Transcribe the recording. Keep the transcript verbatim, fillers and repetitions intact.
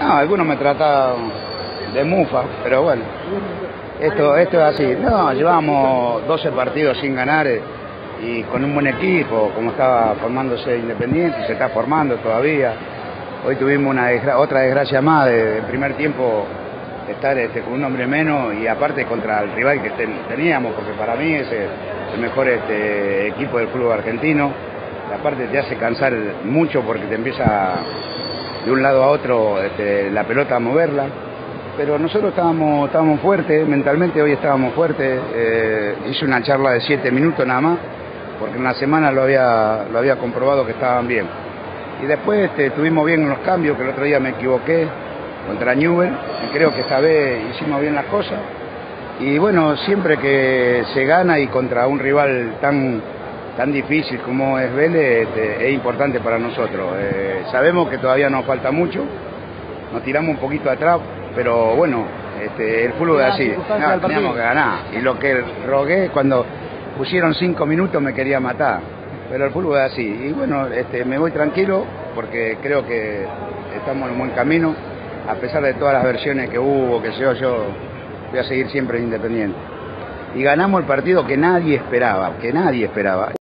No, algunos me trataban de mufa, pero bueno, esto, esto es así. No, llevamos doce partidos sin ganar eh, y con un buen equipo, como estaba formándose Independiente, se está formando todavía. Hoy tuvimos una desgra otra desgracia más de, de primer tiempo, estar este, con un hombre menos y aparte contra el rival que ten, teníamos, porque para mí es el, el mejor este, equipo del fútbol argentino. Y aparte te hace cansar mucho porque te empieza de un lado a otro este, la pelota a moverla. Pero nosotros estábamos, estábamos fuertes, mentalmente hoy estábamos fuertes. Eh, hice una charla de siete minutos nada más, porque en la semana lo había, lo había comprobado que estaban bien. Y después este, estuvimos bien en los cambios, que el otro día me equivoqué contra Newell, y creo que esta vez hicimos bien las cosas. Y bueno, siempre que se gana y contra un rival tan, tan difícil como es Vélez, este, es importante para nosotros. Eh, sabemos que todavía nos falta mucho, nos tiramos un poquito atrás, pero bueno, este, el fútbol es así, no, teníamos que ganar. Y lo que rogué cuando pusieron cinco minutos me quería matar, pero el fútbol es así. Y bueno, este, me voy tranquilo porque creo que estamos en un buen camino. A pesar de todas las versiones que hubo, que sé yo, yo voy a seguir siempre Independiente. Y ganamos el partido que nadie esperaba, que nadie esperaba.